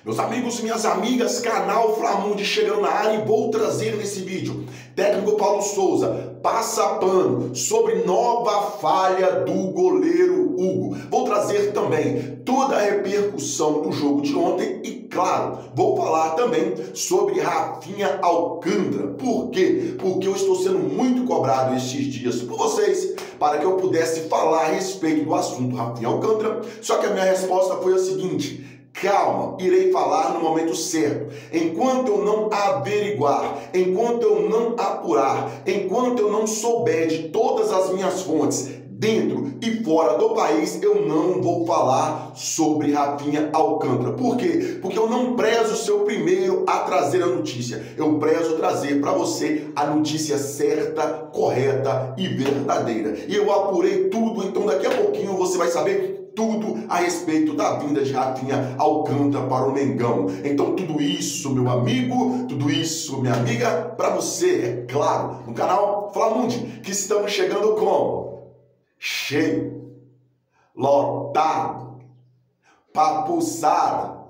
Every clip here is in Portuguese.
Meus amigos e minhas amigas, canal Flamundi chegando na área e vou trazer nesse vídeo. Técnico Paulo Souza passa pano sobre nova falha do goleiro Hugo. Vou trazer também toda a repercussão do jogo de ontem e, claro, vou falar também sobre Rafinha Alcântara. Por quê? Porque eu estou sendo muito cobrado estes dias por vocês para que eu pudesse falar a respeito do assunto Rafinha Alcântara. Só que a minha resposta foi a seguinte: calma, irei falar no momento certo. Enquanto eu não averiguar, enquanto eu não apurar, enquanto eu não souber de todas as minhas fontes, dentro e fora do país, eu não vou falar sobre Rafinha Alcântara. Por quê? Porque eu não prezo ser o primeiro a trazer a notícia. Eu prezo trazer para você a notícia certa, correta e verdadeira. E eu apurei tudo, então daqui a pouquinho você vai saber tudo a respeito da vinda de Rafinha Alcântara para o Mengão. Então tudo isso, meu amigo, tudo isso, minha amiga, para você, é claro, no canal Flamundi, que estamos chegando como? Cheio, lotado, papuçado,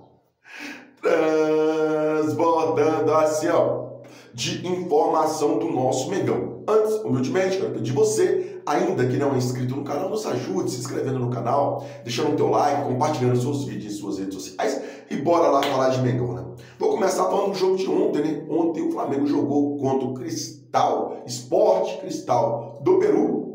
transbordando assim, ó, de informação do nosso Mengão. Antes, humildemente, quero pedir você, ainda que não é inscrito no canal, nos ajude se inscrevendo no canal, deixando o teu like, compartilhando seus vídeos em suas redes sociais e bora lá falar de Mengão, né? Vou começar falando do jogo de ontem, né? Ontem o Flamengo jogou contra o Cristal, Sport Cristal do Peru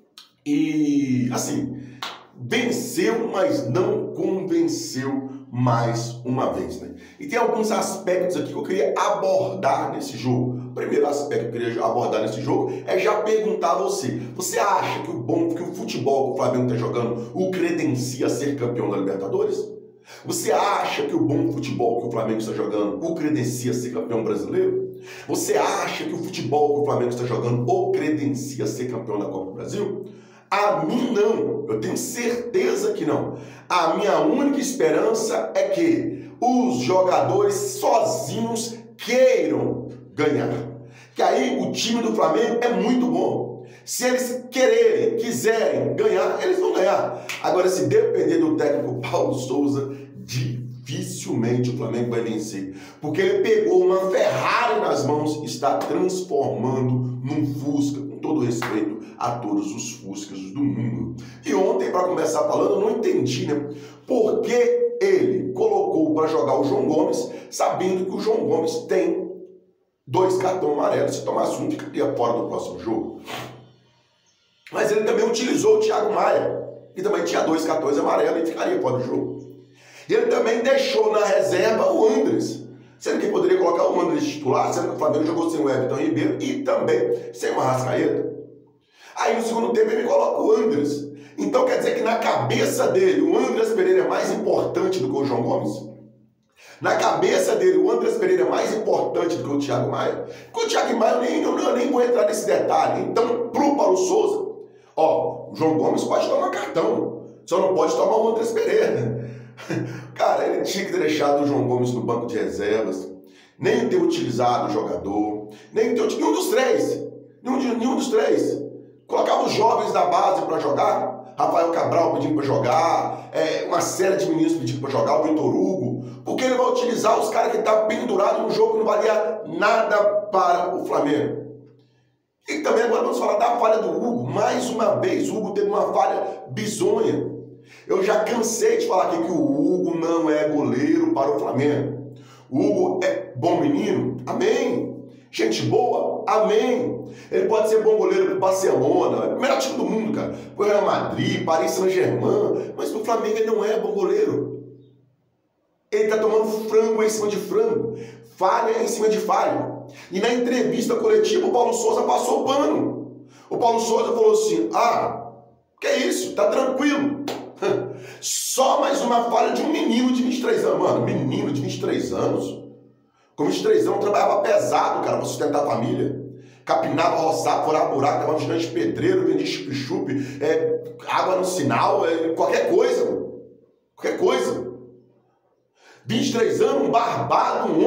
e, assim, venceu, mas não convenceu mais uma vez, né? E tem alguns aspectos aqui que eu queria abordar nesse jogo. O primeiro aspecto que eu queria abordar nesse jogo é já perguntar a você: você acha que o futebol que o Flamengo está jogando o credencia a ser campeão da Libertadores? Você acha que o bom futebol que o Flamengo está jogando o credencia a ser campeão brasileiro? Você acha que o futebol que o Flamengo está jogando o credencia a ser campeão da Copa do Brasil? A mim não, eu tenho certeza que não. A minha única esperança é que os jogadores sozinhos queiram ganhar. Que aí o time do Flamengo é muito bom. Se eles quererem, quiserem ganhar, eles vão ganhar. Agora, se depender do técnico Paulo Souza, dificilmente o Flamengo vai vencer. Porque ele pegou uma Ferrari nas mãos e está transformando num Fusca, com todo respeito a todos os Fuscas do mundo. E ontem, para começar falando, eu não entendi, né? Por que ele colocou para jogar o João Gomes, sabendo que o João Gomes tem 2 cartões amarelos. Se tomasse um, ficaria fora do próximo jogo. Mas ele também utilizou o Thiago Maia, que também tinha 2 cartões amarelos e ficaria fora do jogo. E ele também deixou na reserva o Andres, sendo que poderia colocar o Andres titular, sendo que o Flamengo jogou sem o Everton Ribeiro e também sem o Arrascaeta. Aí no segundo tempo ele coloca o Andres. Então quer dizer que na cabeça dele o Andres Pereira é mais importante do que o João Gomes? Na cabeça dele o Andres Pereira é mais importante do que o Thiago Maia? Porque o Thiago Maia eu nem vou entrar nesse detalhe. Então, pro Paulo Souza, ó, o João Gomes pode tomar cartão, só não pode tomar o Andres Pereira. Cara, ele tinha que ter deixado o João Gomes no banco de reservas, nem ter utilizado o jogador, nem ter nenhum dos três. Nenhum dos três. Colocava os jovens da base para jogar, Rafael Cabral pedindo para jogar, uma série de meninos pedindo para jogar, o Vitor Hugo, porque ele vai utilizar os caras que estavam pendurados num jogo que não valia nada para o Flamengo. E também agora vamos falar da falha do Hugo. Mais uma vez, o Hugo teve uma falha bizonha. Eu já cansei de falar aqui que o Hugo não é goleiro para o Flamengo. O Hugo é bom menino? Amém. Gente boa? Amém. Ele pode ser bom goleiro para o Barcelona, o melhor time do mundo, cara. Para o Real Madrid, Paris Saint-Germain, mas no Flamengo ele não é bom goleiro. Ele está tomando frango em cima de frango, falha em cima de falha. E na entrevista coletiva o Paulo Souza passou o pano. O Paulo Souza falou assim: que é isso? Tá tranquilo. Só mais uma falha de um menino de 23 anos. Mano, menino de 23 anos. Com 23 anos trabalhava pesado, cara, para sustentar a família. Capinava, roçava, furava buraco, tava um gigante pedreiro, vendia chup-chup, água no sinal, qualquer coisa, mano. Qualquer coisa. 23 anos, um barbado, um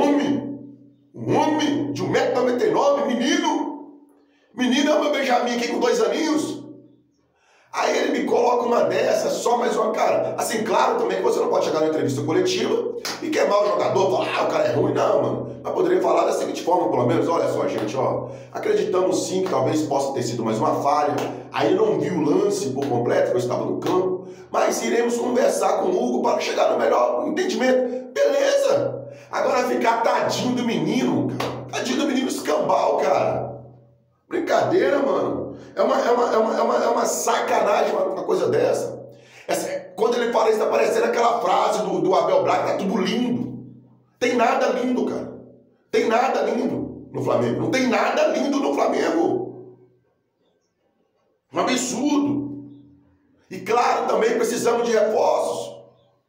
homem de 1,99 m, menino é o meu Benjamin aqui com 2 aninhos. Aí ele me coloca coloca uma dessa, só mais uma cara. Assim, claro também que você não pode chegar na entrevista coletiva e queimar o jogador, falar, o cara é ruim, não, mano. Mas poderia falar da seguinte forma, pelo menos, olha só, gente, ó, acreditamos sim que talvez possa ter sido mais uma falha, aí não vi o lance por completo, eu estava no campo, mas iremos conversar com o Hugo para chegar no melhor entendimento. Beleza! Agora ficar tadinho do menino, cara. Tadinho do menino escambau, cara. Brincadeira, mano. É uma sacanagem uma coisa dessa. Quando ele fala isso, tá parecendo aquela frase do Abel Braga, tá tudo lindo. Tem nada lindo, cara. Tem nada lindo no Flamengo. Não tem nada lindo no Flamengo. Um absurdo. E claro, também precisamos de reforços.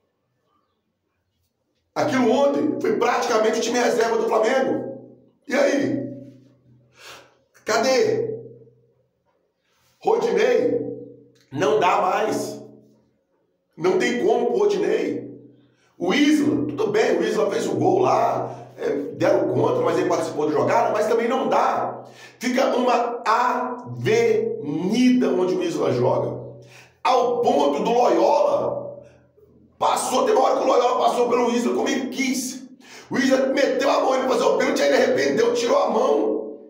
Aquilo ontem foi praticamente o time reserva do Flamengo. E aí? Cadê? Rodinei não dá mais. Não tem como pro Rodinei. O Isla, tudo bem, o Isla fez o gol lá, deram contra, mas ele participou da jogada, mas também não dá. Fica uma avenida onde o Isla joga. Ao ponto do Loyola, teve uma hora que o Loyola passou pelo Isla como ele quis. O Isla meteu a mão para fazer o pênalti, aí ele arrependeu, tirou a mão.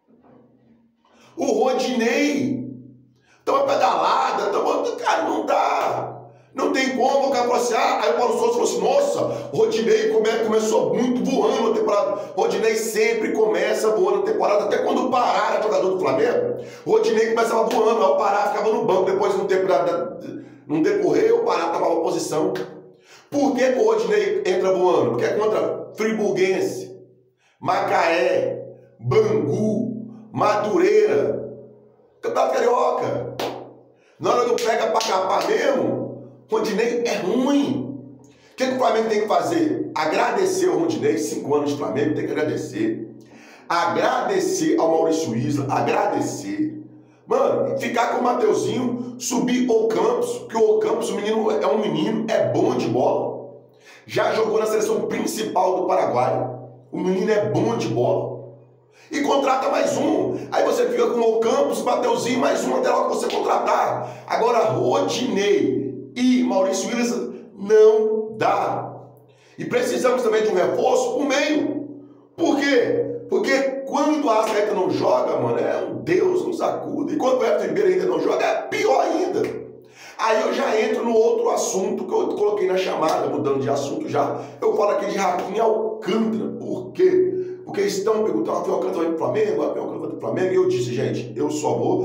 O Rodinei toma pedalada, cara, não dá. Não tem como, o cara falou assim, aí o Paulo Souza falou assim, nossa, o Rodinei começou muito voando a temporada. O Rodinei sempre começa voando a temporada, até quando o Pará era jogador do Flamengo, o Rodinei começava voando, aí o Pará ficava no banco, depois não decorrer, o Pará estava na posição. Por que o Rodinei entra voando? Porque é contra Friburguense, Macaé, Bangu, Madureira, Campeonato Carioca. Na hora do pega pra capar mesmo, Rodinei é ruim. O que o Flamengo tem que fazer? Agradecer ao Rodinei, 5 anos de Flamengo, tem que agradecer. Agradecer ao Maurício Isla, agradecer. Mano, ficar com o Mateuzinho, subir o Campos, porque o Campos, o menino é um menino, é bom de bola. Já jogou na seleção principal do Paraguai. O menino é bom de bola. E contrata mais um. Aí você fica com o Campos, Mateuzinho, mais um até lá que você contratar. Agora, Rodinei e Maurício Williams não dá. E precisamos também de um reforço por meio. Por quê? Porque quando a Arrascaeta não joga, mano, é um Deus nos acuda. E quando o Everton Ribeiro ainda não joga, é pior ainda. Aí eu já entro no outro assunto que eu coloquei na chamada, mudando de assunto já. Eu falo aqui de Rafinha Alcântara. Por quê? Porque estão perguntando, Rafinha Alcântara vai pro Flamengo, Rafinha Alcântara vai pro Flamengo. E eu disse, gente, eu só vou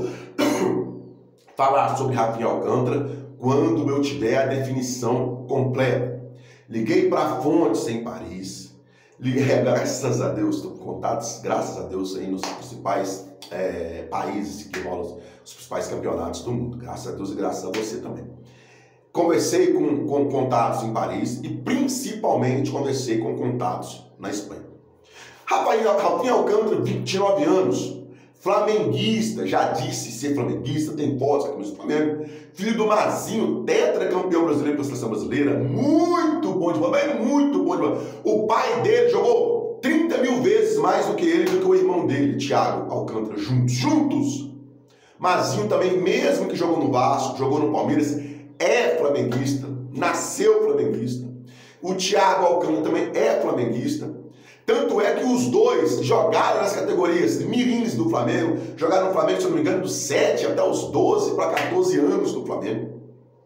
falar sobre Rafinha Alcântara quando eu tiver a definição completa. Liguei para fontes em Paris, graças a Deus, estou com contatos, graças a Deus, aí nos principais países que rolam os principais campeonatos do mundo. Graças a Deus e graças a você também. Conversei com contatos em Paris e principalmente conversei com contatos na Espanha. Rafinha Alcântara, 29 anos, flamenguista, já disse ser flamenguista, tem fotos aqui no Flamengo, filho do Mazinho, tetracampeão brasileiro pela seleção brasileira, muito bom de bola, muito bom de bola. O pai dele jogou 30 mil vezes mais do que ele, do que o irmão dele, Thiago Alcântara, juntos. Mazinho também, mesmo que jogou no Vasco, jogou no Palmeiras, é flamenguista, nasceu flamenguista. O Thiago Alcântara também é flamenguista. Tanto é que os dois jogaram nas categorias mirins do Flamengo, jogaram no Flamengo, se eu não me engano, dos 7 até os 12 para 14 anos do Flamengo.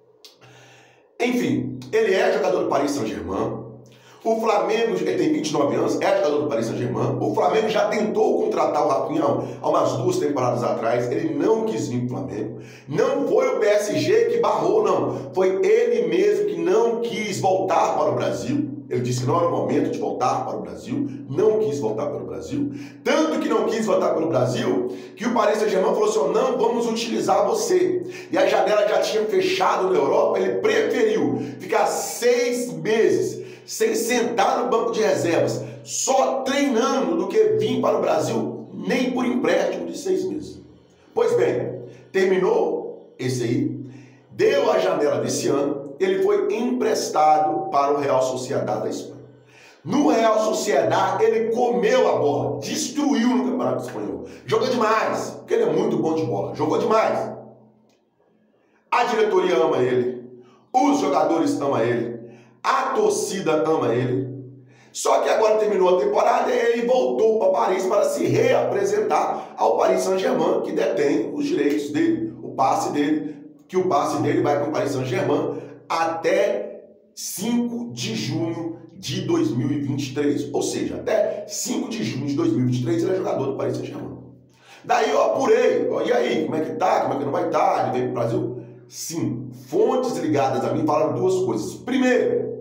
Enfim, ele é jogador do Paris Saint-Germain. O Flamengo, ele tem 29 anos, é jogador do Paris Saint-Germain. O Flamengo já tentou contratar o Rafinha há umas 2 temporadas atrás. Ele não quis vir para o Flamengo. Não foi o PSG que barrou, não. Foi ele mesmo que não quis voltar para o Brasil. Ele disse que não era o momento de voltar para o Brasil, não quis voltar para o Brasil. Tanto que não quis voltar para o Brasil, que o Paris Saint-Germain falou assim, não vamos utilizar você. E a janela já tinha fechado na Europa, ele preferiu ficar 6 meses sem sentar no banco de reservas, só treinando, do que vir para o Brasil, nem por empréstimo de 6 meses. Pois bem, terminou esse aí, deu a janela desse ano, ele foi emprestado para o Real Sociedad da Espanha. No Real Sociedad, ele comeu a bola, destruiu no Campeonato Espanhol. Jogou demais, porque ele é muito bom de bola, jogou demais. A diretoria ama ele, os jogadores amam ele, a torcida ama ele. Só que agora terminou a temporada e ele voltou para Paris para se reapresentar ao Paris Saint-Germain, que detém os direitos dele, o passe dele, que o passe dele vai com o Paris Saint-Germain até 5 de junho de 2023. Ou seja, até 5 de junho de 2023 ele é jogador do Paris Saint-Germain. Daí eu apurei, e aí, como é que tá, como é que não vai estar, ele veio para o Brasil? Sim, fontes ligadas a mim falaram duas coisas. Primeiro,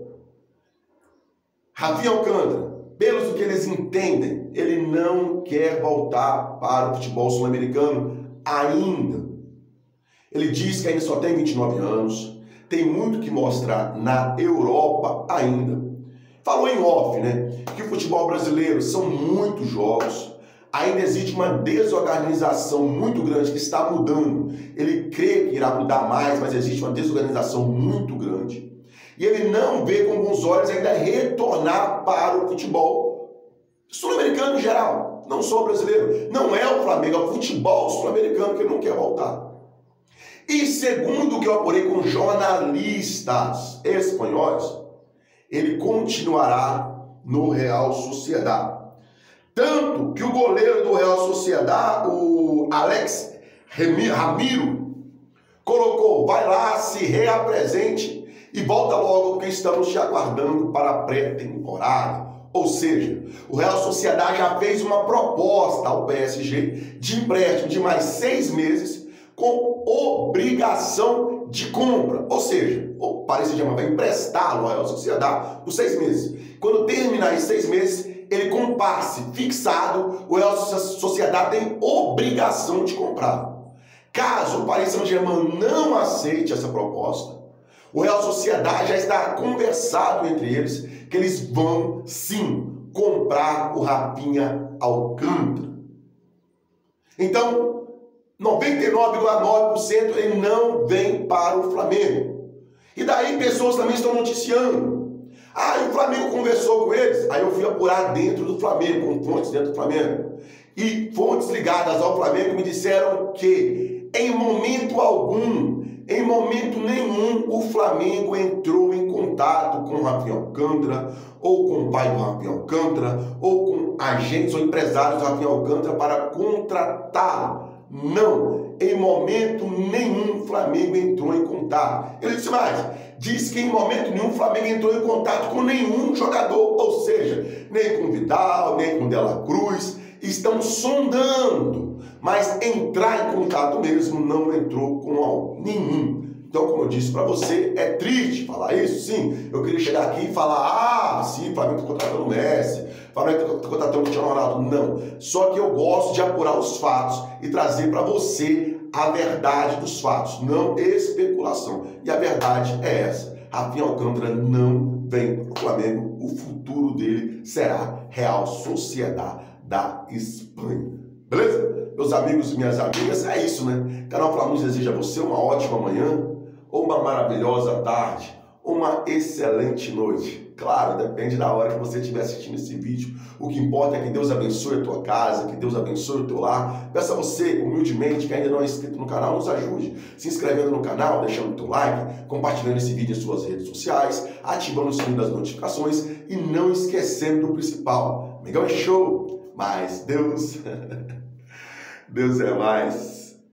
Rafinha Alcântara, pelos que eles entendem, ele não quer voltar para o futebol sul-americano ainda. Ele diz que ainda só tem 29 anos, tem muito que mostrar na Europa ainda. Falou em off, né? Que o futebol brasileiro são muitos jogos, ainda existe uma desorganização muito grande que está mudando. Ele crê que irá mudar mais, mas existe uma desorganização muito grande. E ele não vê com bons olhos ainda retornar para o futebol sul-americano em geral, não só o brasileiro. Não é o Flamengo, é o futebol sul-americano que ele não quer voltar. E segundo o que eu apurei com jornalistas espanhóis, ele continuará no Real Sociedad. Tanto que o goleiro do Real Sociedad, o Alex Ramiro, colocou, vai lá, se reapresente e volta logo, porque estamos te aguardando para a pré-temporada. Ou seja, o Real Sociedad já fez uma proposta ao PSG de empréstimo de mais 6 meses com obrigação de compra. Ou seja, o Paris Saint-Germain vai emprestá-lo ao Real Sociedad por 6 meses. Quando terminar esses 6 meses, ele com passe fixado, o Real Sociedad tem obrigação de comprar. Caso o Paris Saint-Germain não aceite essa proposta, o Real Sociedad já está conversado entre eles que eles vão sim comprar o Rafinha Alcântara. Então, 99,9% ele não vem para o Flamengo. E daí pessoas também estão noticiando. Ah, e o Flamengo conversou com eles. Aí eu fui apurar dentro do Flamengo, com fontes dentro do Flamengo. E fontes ligadas ao Flamengo me disseram que em momento algum, em momento nenhum, o Flamengo entrou em contato com o Rafinha Alcântara, ou com o pai do Rafinha Alcântara, ou com agentes ou empresários do Rafinha Alcântara para contratá-lo. Não, em momento nenhum o Flamengo entrou em contato. Ele disse mais, diz que em momento nenhum o Flamengo entrou em contato com nenhum jogador, ou seja, nem com Vidal, nem com Dela Cruz, estão sondando, mas entrar em contato mesmo não entrou com nenhum. Então, como eu disse para você, é triste falar isso, sim. Eu queria chegar aqui e falar, sim, o Flamengo está contratando o Messi, o Flamengo está contratando o Cristiano Ronaldo. Não, só que eu gosto de apurar os fatos e trazer para você a verdade dos fatos, não especulação. E a verdade é essa, Rafinha Alcântara não vem para o Flamengo, o futuro dele será Real Sociedad da Espanha. Beleza? Meus amigos e minhas amigas, é isso, né? O canal Flamengo deseja a você uma ótima manhã, ou uma maravilhosa tarde, ou uma excelente noite. Claro, depende da hora que você estiver assistindo esse vídeo. O que importa é que Deus abençoe a tua casa, que Deus abençoe o teu lar. Peço a você, humildemente, que ainda não é inscrito no canal, nos ajude se inscrevendo no canal, deixando o teu like, compartilhando esse vídeo em suas redes sociais, ativando o sininho das notificações e não esquecendo do principal. Mengão é show, mas Deus, Deus é mais.